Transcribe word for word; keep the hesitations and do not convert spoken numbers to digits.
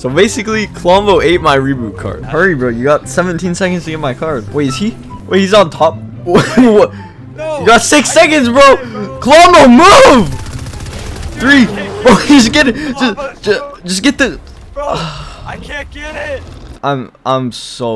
So basically, Klombo ate my reboot card. Hurry, bro. You got seventeen seconds to get my card. Wait, is he? Wait, he's on top. What? No, You got six I seconds, bro. Klombo, move. Three. Bro, just get it. Just, just, just get the. Bro, I can't get it. I'm, I'm so.